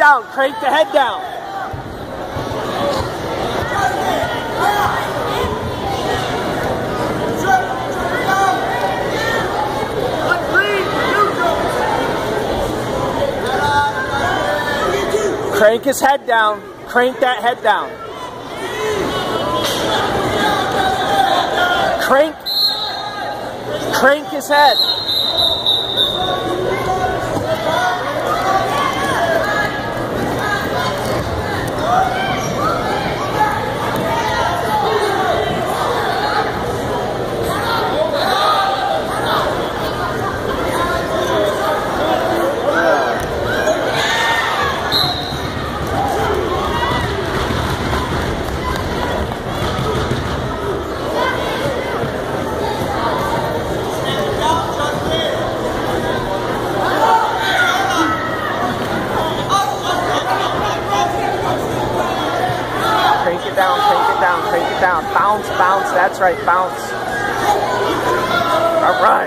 down. Crank the head down. Crank his head down. Crank that head down. Crank his head. Crank it down. Bounce, bounce. That's right, bounce. All right.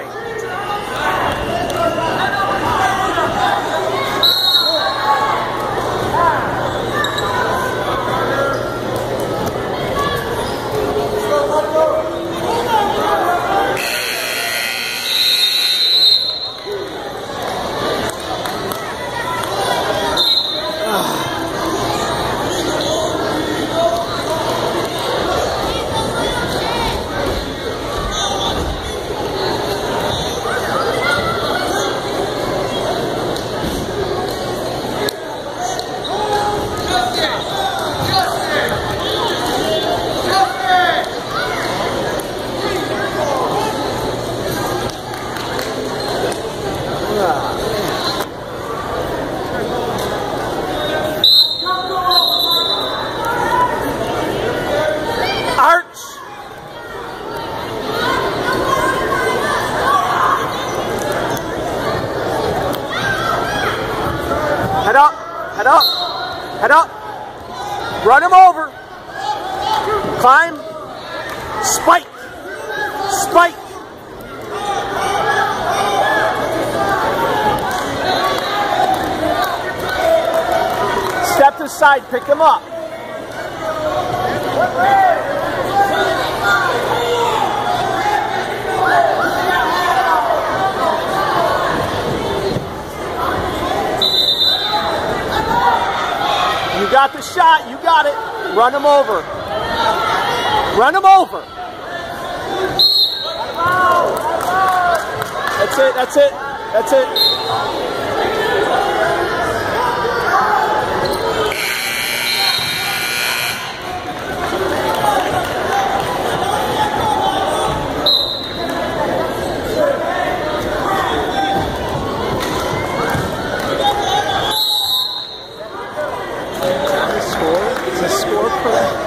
Head up, head up, head up. Run him over. Climb. Spike. Spike. Step to the side, pick him up. You got the shot, you got it. Run him over. Run him over. That's it, that's it, that's it. Is the score correct?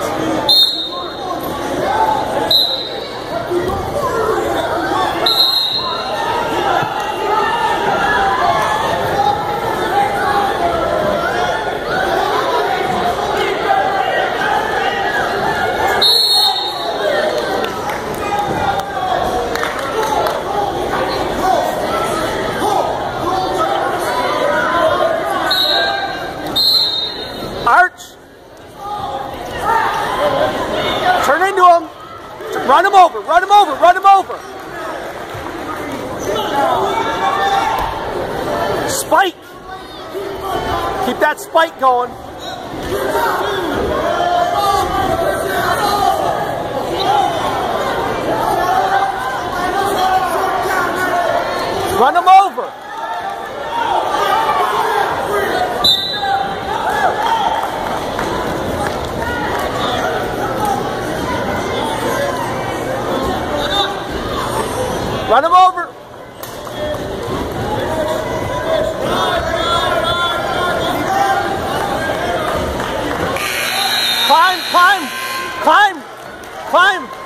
Arch! Turn into him. Run him over, run him over, run him over. Spike. Keep that spike going. Run him over. Run him over. Climb, climb, climb, climb.